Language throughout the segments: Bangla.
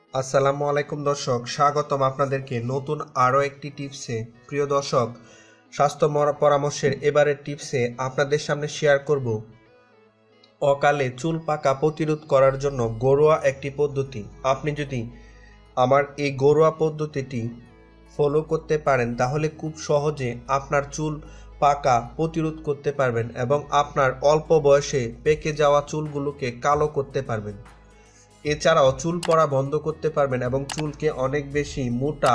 আসসালামু আলাইকুম দর্শক, স্বাগতম আপনাদেরকে নতুন আরও একটি টিপসে। প্রিয় দর্শক, স্বাস্থ্য পরামর্শের এবারের টিপসে আপনাদের সামনে শেয়ার করব অকালে চুল পাকা প্রতিরোধ করার জন্য ঘরোয়া একটি পদ্ধতি। আপনি যদি আমার এই ঘরোয়া পদ্ধতিটি ফলো করতে পারেন তাহলে খুব সহজে আপনার চুল পাকা প্রতিরোধ করতে পারবেন এবং আপনার অল্প বয়সে পেকে যাওয়া চুলগুলোকে কালো করতে পারবেন। এছাড়াও চুল পড়া বন্ধ করতে পারবেন এবং চুলকে অনেক বেশি মোটা,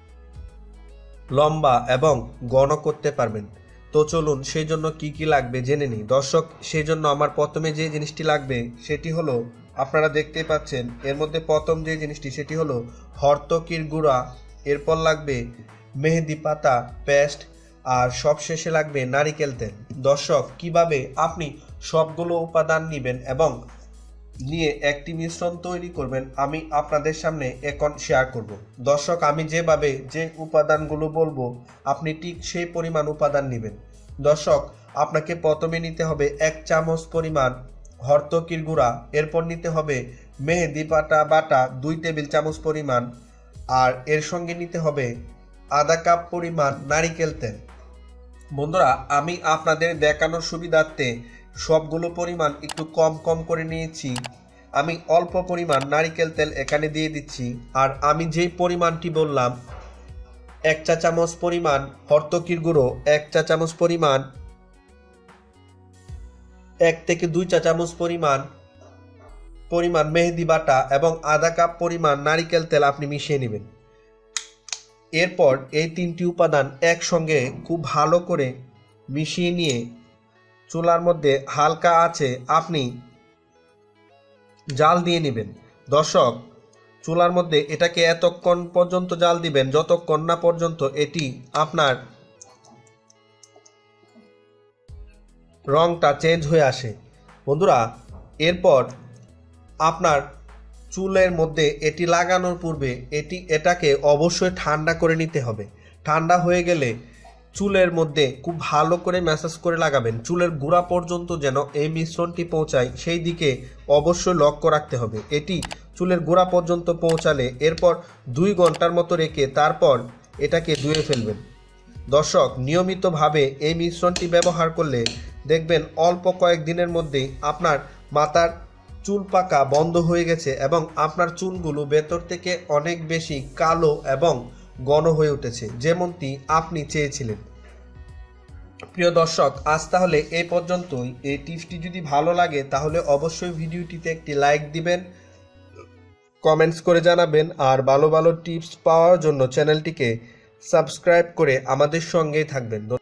লম্বা এবং ঘন করতে পারবেন। তো চলুন সেই জন্য কি কি লাগবে জেনে নিই। দর্শক, সেই জন্য আমার প্রথমে যে জিনিসটি লাগবে সেটি হলো, আপনারা দেখতেই পাচ্ছেন এর মধ্যে প্রথম যে জিনিসটি সেটি হলো হর্তকির গুঁড়া, এরপর লাগবে মেহেদি পাতা পেস্ট, আর সবশেষে লাগবে নারিকেল তেল। দর্শক, কিভাবে আপনি সবগুলো উপাদান নেবেন এবং নিয়ে একটি মিশ্রণ তৈরি করবেন আমি আপনাদের সামনে এখন শেয়ার করব। দর্শক, আমি যেভাবে যে উপাদানগুলো বলবো আপনি ঠিক সেই পরিমাণ উপাদান নেবেন। দর্শক, আপনাকে প্রথমে নিতে হবে 1 চামচ পরিমাণ হর্তকির গুঁড়া, এরপর নিতে হবে মেহেদি পাতা বাটা 2 টেবিল চামচ পরিমাণ, আর এর সঙ্গে নিতে হবে আধা কাপ পরিমাণ নারিকেল তেল। বন্ধুরা, আমি আপনাদের দেখানোর সুবিধার্থে সবগুলো পরিমাণ একটু কম কম করে নিয়েছি। আমি অল্প পরিমাণ নারিকেল তেল এখানে দিয়ে দিচ্ছি। আর আমি যেই পরিমাণটি বললাম, 1 চা চামচ পরিমাণ হর্তকির গুঁড়ো, 1 চা চামচ পরিমাণ 1 থেকে 2 চা চামচ পরিমাণ মেহেদি বাটা এবং আধা কাপ পরিমাণ নারিকেল তেল আপনি মিশিয়ে নেবেন। এরপর এই 3টি উপাদান একসঙ্গে খুব ভালো করে মিশিয়ে নিয়ে চুলার মধ্যে হালকা আঁচে আপনি জাল দিয়ে নেবেন। দর্শক, চুলার মধ্যে এটাকে এতক্ষণ পর্যন্ত জাল দিবেন যতক্ষণ না পর্যন্ত এটি আপনার রংটা চেঞ্জ হয়ে আসে। বন্ধুরা, এরপর আপনার চুলের মধ্যে এটি লাগানোর পূর্বে এটাকে অবশ্যই ঠান্ডা করে নিতে হবে। ঠান্ডা হয়ে গেলে চুলের মধ্যে খুব ভালো করে ম্যাসাজ করে লাগাবেন। চুলের গোড়া পর্যন্ত যেন এই মিশ্রণটি পৌঁছায় সেই দিকে অবশ্যই লক্ষ্য রাখতে হবে। এটি চুলের গোড়া পর্যন্ত পৌঁছালে এরপর 2 ঘন্টার মতো রেখে তারপর এটাকে ধুয়ে ফেলবেন। দর্শক, নিয়মিতভাবে এই মিশ্রণটি ব্যবহার করলে দেখবেন অল্প কয়েকদিনের মধ্যেই আপনার মাথার চুল পাকা বন্ধ হয়ে গেছে এবং আপনার চুলগুলো ভেতর থেকে অনেক বেশি কালো এবং ঘন হয়ে উঠেছে, যেমনটি আপনি চেয়েছিলেন। প্রিয় দর্শক, আজ তাহলে এই পর্যন্তই। এই টিপসটি যদি ভালো লাগে তাহলে অবশ্যই ভিডিওটিতে একটি লাইক দিবেন, কমেন্টস করে জানাবেন, আর ভালো ভালো টিপস পাওয়ার জন্য চ্যানেলটিকে সাবস্ক্রাইব করে আমাদের সঙ্গেই থাকবেন।